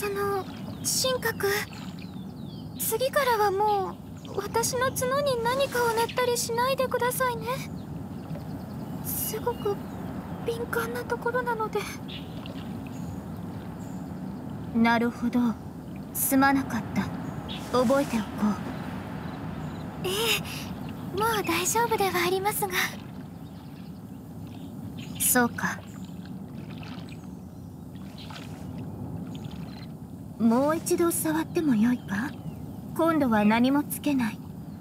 神格、次からはもう私の角に何かを塗ったりしないでくださいね。すごく敏感なところなので。 なるほど、すまなかった。覚えておこう。ええ、もう大丈夫ではありますが。 そうか。もう一度触ってもよいか？今度は何もつけない。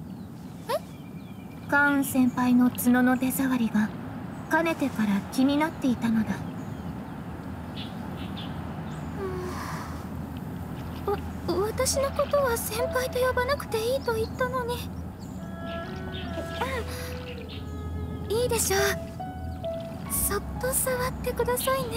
カーン先輩の角の手触りがかねてから気になっていたのだ。 私のことは先輩と呼ばなくていいと言ったのに。いいでしょう。そっと触ってくださいね。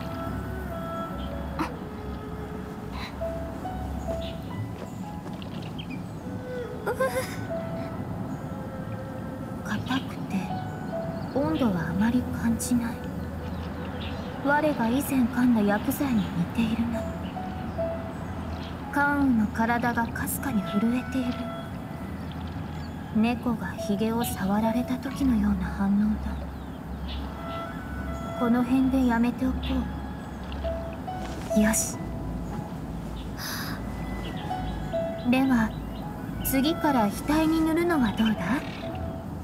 硬くて温度はあまり感じない。我が以前噛んだ薬剤に似ているな。関羽の体がかすかに震えている。猫がヒゲを触られた時のような反応だ。この辺でやめておこう。よし。では次から額に塗るのはどうだ？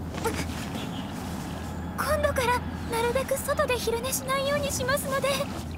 今度からなるべく外で昼寝しないようにしますので。